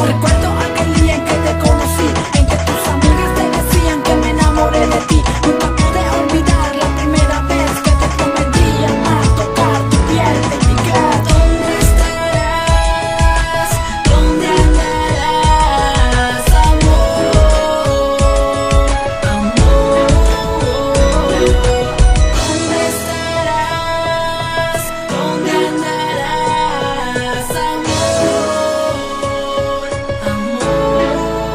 Recuerdo aquel día en que te conocí, en que tus amigas te decían que me enamoré de ti. Nunca pude olvidar la primera vez que te prometí amar, tocar tu piel, baby girl. ¿Dónde estarás? ¿Dónde andarás, amor? Amor. ¿Dónde estarás? ¿Dónde andarás, amor? Amor.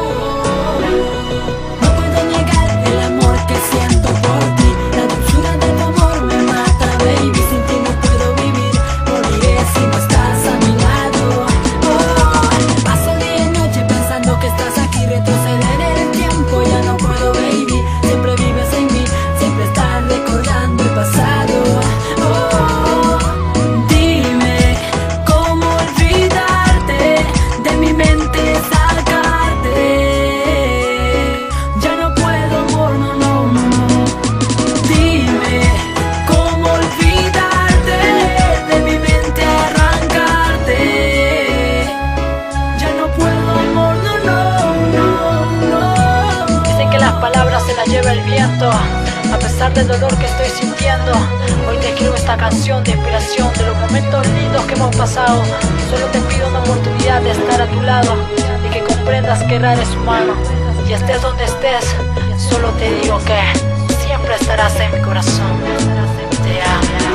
No puedo negar el amor que siento por ti. La dulzura de tu amor me mata, baby. Sin ti no puedo vivir, moriré si no estás a mi lado. Oh, paso día y noche pensando que estás aquí. Retroceder en el tiempo ya no puedo, baby. Siempre vives en mí, siempre estás recordando el pasado. Oh, dime cómo olvidarte, de mi mente sacarte. Ya no puedo, amor, no, no, no, no. Dime cómo olvidarte, de mi mente arrancarte. Ya no puedo, amor, no, no, no, no. Dicen que las palabras se las lleva el viento. A pesar del dolor que estoy sintiendo, hoy te escribo esta canción de inspiración de los momentos lindos que hemos pasado. Solo te pido una oportunidad de estar a tu lado y que comprendas que errar es humano. Y estés donde estés, solo te digo que siempre estarás en mi corazón. Te amo.